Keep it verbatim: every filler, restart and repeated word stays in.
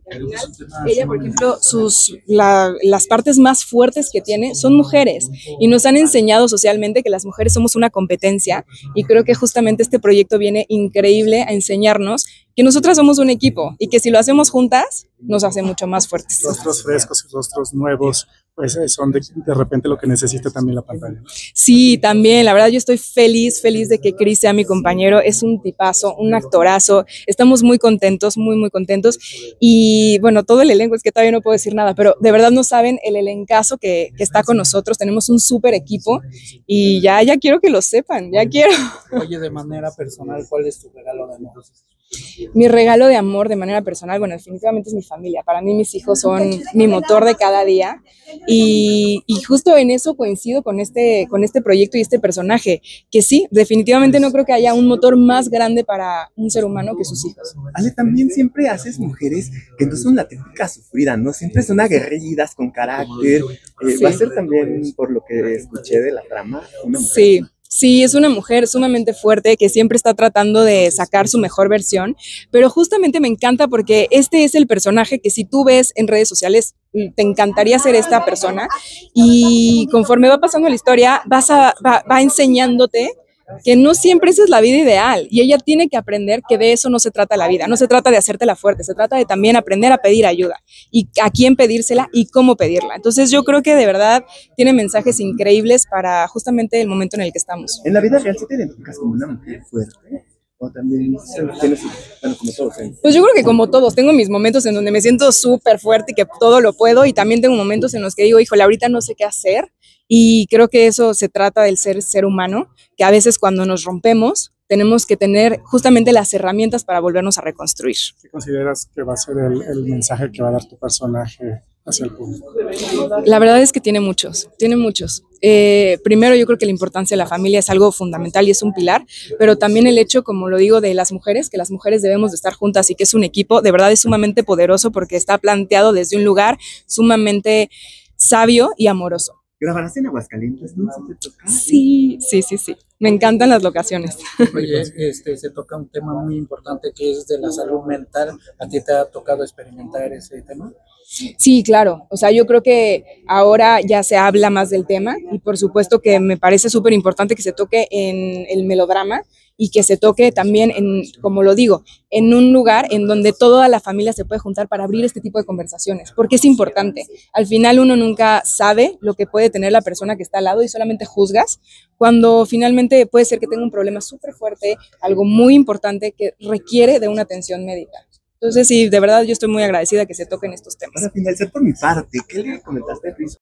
Ella, por ejemplo, sus, la, las partes más fuertes que tiene son mujeres y nos han enseñado socialmente que las mujeres somos una competencia y creo que justamente este proyecto viene increíble a enseñarnos que nosotras somos un equipo y que si lo hacemos juntas nos hace mucho más fuertes. Rostros frescos y rostros nuevos, pues son de, de repente lo que necesita también la pantalla. Sí, también, la verdad yo estoy feliz, feliz de que Chris sea mi compañero, es un tipazo, un actorazo, estamos muy contentos, muy, muy contentos y bueno, todo el elenco, es que todavía no puedo decir nada, pero de verdad no saben el elencazo que, que está con nosotros, tenemos un súper equipo y ya, ya quiero que lo sepan, ya quiero. Oye, de manera personal, ¿cuál es tu regalo de amor? Mi regalo de amor de manera personal, bueno, definitivamente es mi familia. Para mí mis hijos son mi motor de cada día y, y justo en eso coincido con este, con este proyecto y este personaje, que sí, definitivamente no creo que haya un motor más grande para un ser humano que sus hijos. Ale, también siempre haces mujeres que no son la típica sufrida, ¿no? Siempre son aguerridas, con carácter. Eh, Sí. Va a ser también, por lo que escuché de la trama, una mujer. Sí. Sí, es una mujer sumamente fuerte que siempre está tratando de sacar su mejor versión, pero justamente me encanta porque este es el personaje que si tú ves en redes sociales, te encantaría ser esta persona y conforme va pasando la historia, vas a, va, va enseñándote que no siempre esa es la vida ideal y ella tiene que aprender que de eso no se trata la vida, no se trata de hacértela fuerte, se trata de también aprender a pedir ayuda y a quién pedírsela y cómo pedirla. Entonces yo creo que de verdad tiene mensajes increíbles para justamente el momento en el que estamos. En la vida real, ¿sí te identificas como una mujer fuerte? O también tienes, bueno, como todos. ¿eh? Pues yo creo que como todos, tengo mis momentos en donde me siento súper fuerte y que todo lo puedo y también tengo momentos en los que digo, híjole, ahorita no sé qué hacer y creo que eso se trata del ser ser humano, que a veces cuando nos rompemos tenemos que tener justamente las herramientas para volvernos a reconstruir. ¿Qué consideras que va a ser el, el mensaje que va a dar tu personaje hacia el público? La verdad es que tiene muchos, tiene muchos. Eh, primero yo creo que la importancia de la familia es algo fundamental y es un pilar, pero también el hecho, como lo digo, de las mujeres, que las mujeres debemos de estar juntas y que es un equipo, de verdad es sumamente poderoso porque está planteado desde un lugar sumamente sabio y amoroso. ¿Grabarás en Aguascalientes? ¿No? ¿Sí te toca? Sí, sí, sí, sí. Me encantan las locaciones. Oye, este, se toca un tema muy importante que es de la salud mental. ¿A ti te ha tocado experimentar ese tema? Sí, claro. O sea, yo creo que ahora ya se habla más del tema y por supuesto que me parece súper importante que se toque en el melodrama y que se toque también, en, como lo digo, en un lugar en donde toda la familia se puede juntar para abrir este tipo de conversaciones, porque es importante. Al final uno nunca sabe lo que puede tener la persona que está al lado y solamente juzgas, cuando finalmente puede ser que tenga un problema súper fuerte, algo muy importante que requiere de una atención médica. Entonces, sí, de verdad yo estoy muy agradecida que se toquen estos temas. Para finalizar por mi parte, ¿qué le comentaste a Chris?